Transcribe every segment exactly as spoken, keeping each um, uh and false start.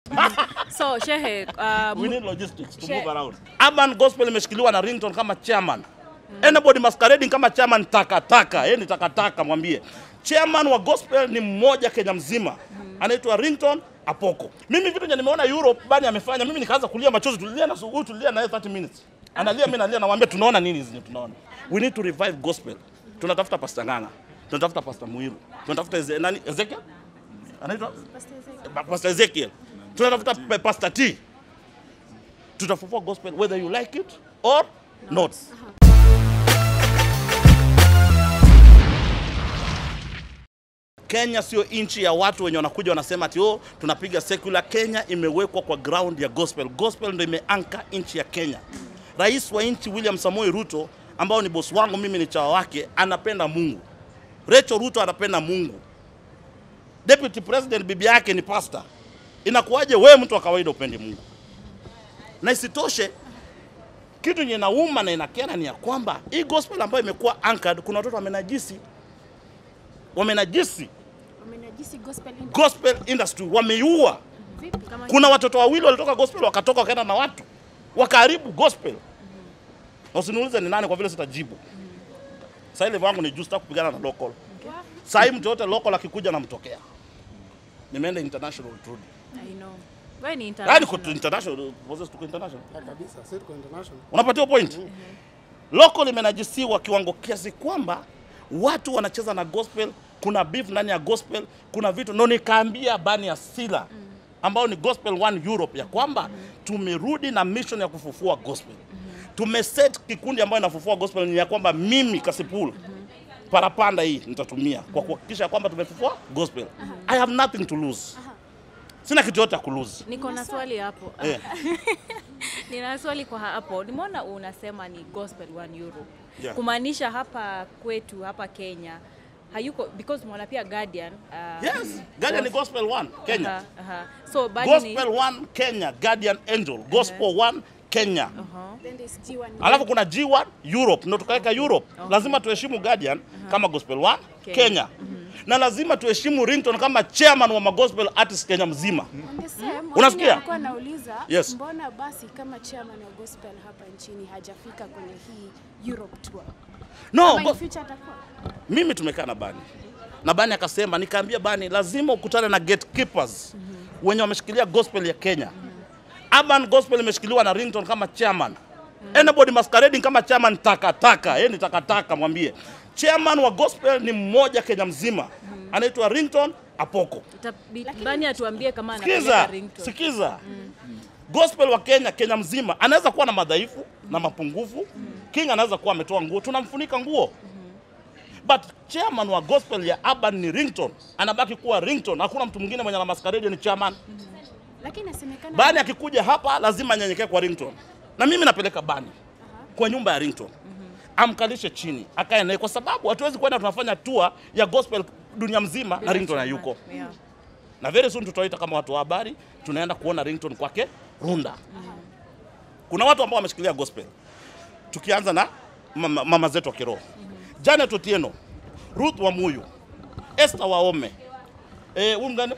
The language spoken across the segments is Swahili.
So shehe, uh, we need logistics to move around. Urban gospel imeshikiliwa na Ringtone kama chairman. Mm. Anybody masquerading kama chairman takataka, yeye ni takataka mwambie. Chairman wa gospel ni mmoja Kenya mzima. Mm. Anaitwa Ringtone Apoko. Mimi vitu nimeona Europe bani amefanya, mimi nikaanza kulia machozi, tulia na sugu, tulia na thirty minutes. Analia mimi nalia, namwambia tunaona nini hizi tunaona. We need to revive gospel. Tunatafuta Pastor Nganga, tunatafuta Pastor Muiru, tunatafuta Eze, nani Ezekiel? Anaitwa Pastor Ezekiel. Pastor Ezekiel. Tunatafuta Pastor T. Tutafufua gospel whether you like it or not. not. Uh-huh. Kenya sio inchi ya watu wenye wanakuja wanasema ati oh tunapiga secular. Kenya imewekwa kwa ground ya gospel. Gospel ndio imeanka inchi ya Kenya. Rais wa inchi William Samoei Ruto ambao ni boss wangu, mimi ni chawa wake, anapenda Mungu. Rachel Ruto anapenda Mungu. Deputy President bibi yake ni pastor. Inakuwaje wewe mtu wa kawaida upende Mungu? Na isitoshe kitu yenye nauma na inakera ni ya kwamba hii gospel ambayo imekuwa anchored, kuna watoto wamenajisi. Wamenajisi. Wamenajisi gospel industry. Gospel industry wameiua. Vipi? Kuna watoto wawili walitoka gospel wakatoka wakaenda na watu wakaharibu gospel. Na usiniulize ni nani kwa vile sitajibu. Sasa ile wangu ni just kupigana na local. Sasa hii mtu yote local akikuja namtokea. Nimeenda international truly. I know. Wewe ni international. Yaani kwa international, process tuko international. Kabisa, sisi tuko international. Unapatia point? Mm -hmm. Local imenajisiwa kiwango kiasi kwamba watu wanacheza na gospel, kuna beef ndani ya gospel, kuna vitu no nikaambia bani ya Sila mm. ambao ni Gospel One Europe ya kwamba mm. tumerudi na mission ya kufufua gospel. Mm -hmm. Tumeset kikundi ambayo inafufua gospel ni ya kwamba mimi Kasipul mm -hmm. parapanda hii nitatumia kwa kuhakikisha kwamba tumefufua gospel. Uh -huh. I have nothing to lose. Uh -huh. Sina kitu yote ya kulose. Niko na swali hapo. Yeah. Nina swali kwa hapo. Nimeona unasema ni Gospel One Europe. Yeah. Kumaanisha hapa kwetu hapa Kenya hayuko because mwana pia Guardian. Uh, yes, Guardian ni Gospel One Kenya. Aha, aha. So bali Gospel One Kenya, Guardian Angel, Gospel uh -huh. One Kenya. Uh -huh. Then there's G one. Alafu kuna G one Europe, ndio tukaweka Europe. Uh -huh. Lazima tuheshimu Guardian uh -huh. kama Gospel One Kenya. Kenya. Uh -huh. Na lazima tuheshimu Ringtone kama chairman wa gospel artists Kenya mzima. Mm. Unasikia? Nilikuwa nauliza yes. mbona basi kama chairman wa gospel hapa nchini hajafika kwenye hii Europe tour? No, in future atakuwa. Mimi tumekaa na Bani. Na Bani akasema, nikaambia Bani lazima ukutane na gatekeepers mm -hmm. wenye wameshikilia gospel ya Kenya. Mm -hmm. Urban gospel imeshikiliwa na Ringtone kama chairman. Mm -hmm. Anybody masquerading kama chairman takataka, yeye ni takataka mwambie. Chairman wa gospel ni mmoja Kenya mzima. Mm -hmm. Anaitwa Ringtone Apoko. Bani atuambie kama anapenda Ringtone. Sikiza. Mm -hmm. Gospel wa Kenya, Kenya mzima anaweza kuwa na madhaifu mm -hmm. na mapungufu. Mm -hmm. King anaweza kuwa ametoa nguo, tunamfunika nguo. Mm -hmm. But chairman wa gospel ya Urban ni Ringtone. Anabaki kuwa Ringtone. Hakuna mtu mwingine mwenye na masquerade ni chairman. Mm -hmm. Lakini inasemekana Bani akikuja hapa lazima nyenyekee kwa Ringtone. Na mimi napeleka Bani uh -huh. kwa nyumba ya Ringtone. Amkalishe chini akae naye kwa sababu hatuwezi kwenda tunafanya tour ya gospel dunia mzima Bila na Ringtone hayuko. Yeah. Na very soon tutaita kama watu wa habari tunaenda kuona Ringtone kwake Runda. Mm -hmm. Kuna watu ambao wameshikilia gospel. Tukianza na mama, mama zetu wa kiroho. Mm -hmm. Janet Otieno, Ruth Wamuyu, Esther Waome. Eh, huyu mgani?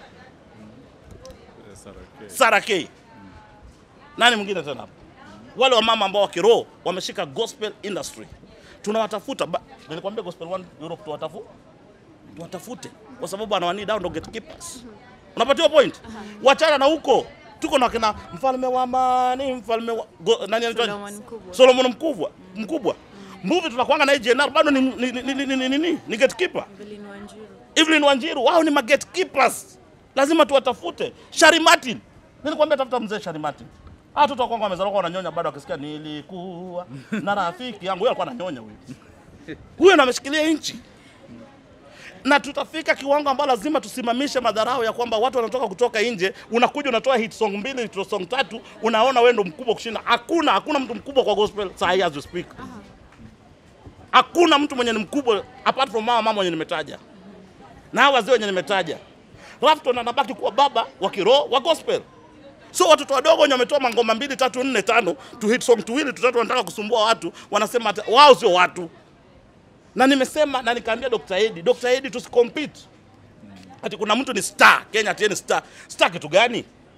Sarah K. Nani mwingine tena hapo? Wale wa mama ambao wa kiroho wameshika gospel industry. Tunawatafuta. Nilikwambia Gospel One Europe tuwatafu. Tuwatafute kwa sababu anawani down get keepers. Unapatiwa point? Uh -huh. Wachana na huko. Tuko na kina mfalme wa amani, mfalme wa go, nani anaitwa? Solomon mkubwa. Solomon mkubwa, mkubwa. Mbuvi tunakuanga na J N R bado ni ni ni ni ni, ni, ni gatekeeper. Evelyn Wanjiru. Evelyn Wanjiru, wao ni ma gatekeepers. Lazima tuwatafute. Shari Martin. Nilikwambia tafuta mzee Shari Martin. Ah, watoto wangu wamezaliwa wananyonya bado wakisikia nilikuwa na rafiki yangu, yeye alikuwa ananyonya huyo. Huyo na ameshikilia inchi. Na tutafika kiwango ambao lazima tusimamishe madharau ya kwamba watu wanatoka kutoka nje, unakuja unatoa hit song mbili, hit song tatu, unaona wewe ndo mkubwa kushinda. Hakuna, hakuna mtu mkubwa kwa gospel saa as you speak. Hakuna mtu mwenye ni mkubwa apart from mama mama mwenye nimetaja. Na hawa wazee wenye nimetaja. Rafton anabaki kuwa baba wa kiroho wa gospel. So watoto wadogo wenye wametoa mangoma mbili, tatu, nne, tano, tu hit song tuwili, tutatu wanataka kusumbua watu, wanasema wao sio watu. Na nimesema na nikaambia Doctor Edi, Doctor Edi tusicompete. Ati kuna mtu ni star, Kenya ati ni star. Star kitu gani?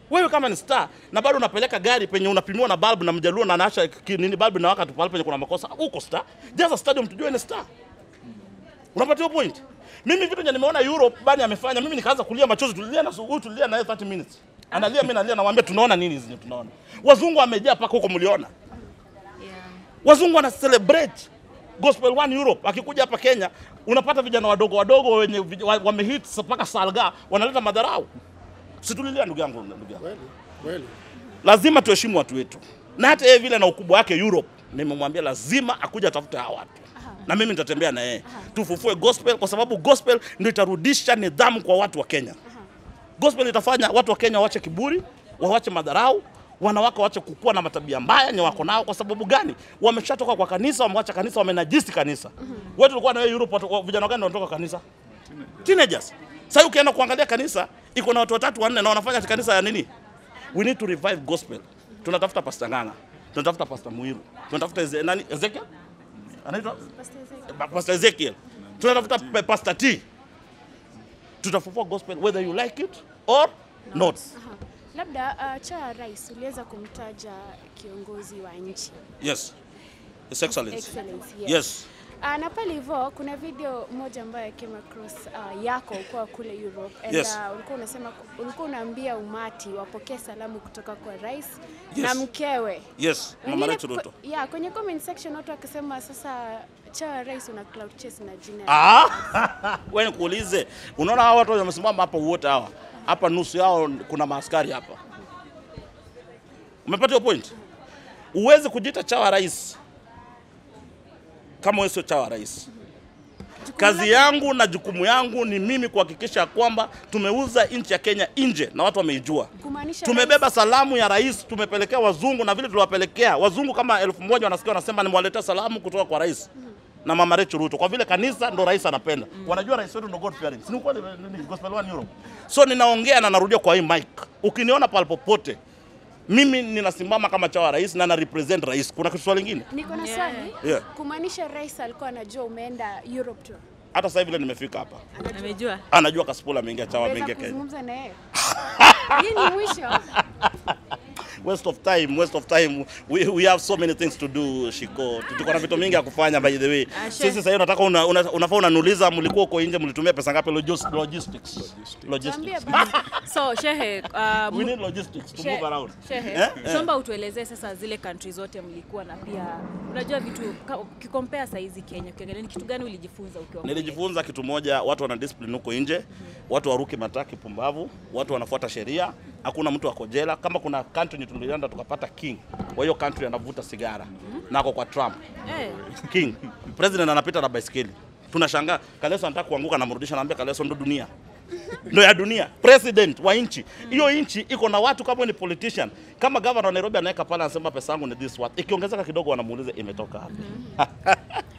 Wewe kama ni star na bado unapeleka gari penye unapimiwa na bulb na mjaluo na anaacha nini bulb na wakati pale penye kuna makosa, uko star. Jaza stadium tujue ni star. Unapata point? Mimi vitu nimeona Europe bani amefanya, mimi nikaanza kulia machozi, tulia na huyu tulia na thirty minutes. Analia mimi nalia nawaambia tunaona nini hizi tunaona. Wazungu wamejaa paka huko mliona. Yeah. Wazungu wana celebrate Gospel One Europe. Akikuja hapa Kenya unapata vijana wadogo wadogo wenye wamehit mpaka salga wanaleta madharau. Situlilia ndugu yangu ndugu yangu. Kweli, kweli. Lazima tuheshimu watu wetu. Na hata yeye vile na ukubwa wake Europe, nimemwambia lazima akuja atafute hao watu. Na mimi nitatembea na yeye. Tufufue gospel kwa sababu gospel ndio itarudisha nidhamu kwa watu wa Kenya. Gospel itafanya watu wa Kenya waache kiburi, waache madharau, wanawake waache kukua na matabia mbaya nye wako nao. Kwa sababu gani? Wameshatoka kwa kanisa, wameacha kanisa, wamenajisi kanisa. Wewe tulikuwa na wewe Europe, vijana gani wanatoka kanisa? Teenagers. Sasa ukienda kuangalia kanisa, iko na watu watatu wanne na wanafanya kanisa ya nini? We need to revive gospel. Tunatafuta Pastor Nganga, tunatafuta Pastor Muiru, tunatafuta Eze, nani Ezekiel? Anaitwa Pastor Ezekiel. Tunatafuta Pastor T. Tutafufua gospel whether you like it or not. Aha. Labda uh, cha rais uliweza kumtaja kiongozi wa nchi. Yes. His Excellency. Excellency, yes. Yes. Uh, na pale hivyo kuna video moja ambayo came across uh, yako kwa kule Europe and Yes. uh, ulikuwa unasema ulikuwa unaambia umati wapokee salamu kutoka kwa rais Yes. na mkewe. Yes. Mama Rachel Ruto. Yeah, kwenye comment section watu wakisema sasa cha rais una cloud chase na jina. Ah, wewe nikuulize. Unaona hawa watu wamesimama hapa wote hawa. Hapa nusu yao kuna maaskari hapa. Umepata hiyo point? Uweze kujiita chawa rais kama wewe sio chawa rais. Kazi yangu na jukumu yangu ni mimi kuhakikisha kwamba tumeuza nchi ya Kenya nje na watu wameijua. Tumebeba salamu ya rais, tumepelekea wazungu na vile tuliwapelekea wazungu kama elfu moja wanasikia wanasema nimewaletea salamu kutoka kwa rais. Na Mama Rachel Ruto kwa vile kanisa ndo rais anapenda. Mm. Wanajua rais wetu ndo God fearing. Si ni kweli ni Gospel One Europe. So ninaongea na narudia kwa hii mic. Ukiniona pale popote mimi ninasimama kama chawa rais na na represent rais. Kuna kitu swali lingine? Niko na swali. Yeah. Kumaanisha rais alikuwa anajua umeenda Europe tour. Hata sasa hivi vile nimefika hapa. Amejua. Anajua Kasipula ameingia chawa ameingia Kenya. Kuzungumza na yeye. Hii ni mwisho. Waste of time, waste of time. We, we have so many things to do, Shiko. Tuko na vitu mingi ya kufanya by the way. Sisi sasa hivi nataka una, una, unafaa unanuliza mlikuwa uko nje mlitumia pesa ngapi logistics. Logistics. Logistics. So Shehe, uh, we need logistics to move around. Shehe, eh? Shomba utuelezee sasa zile country zote mlikuwa na pia unajua vitu ukikompare saa hizi Kenya, ukiangalia ni kitu gani ulijifunza ukiwa? Nilijifunza kitu moja, watu wana discipline huko nje. Mm-hmm. Watu waruki mataki pumbavu, watu wanafuata sheria. Hakuna mtu wako jela. Kama kuna country tulienda tukapata king, kwa hiyo country anavuta sigara. Mm-hmm. Nako kwa Trump. Hey. King. President anapita na baiskeli. Tunashangaa Kaleso anataka kuanguka na mrudisha, naambia Kaleso ndo dunia. Ndo ya dunia. President wa nchi. Hiyo mm. nchi iko na watu kama ni politician. Kama governor wa Nairobi anaweka pale anasema pesa yangu ni this what. Ikiongezeka kidogo wanamuuliza imetoka wapi. Mm-hmm.